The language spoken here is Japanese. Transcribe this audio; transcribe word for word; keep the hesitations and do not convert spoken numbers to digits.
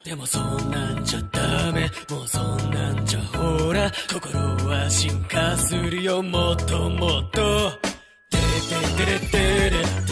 でもそんなんじゃダメ、もうそんなんじゃほら心は進化するよもっともっと。てててれてれ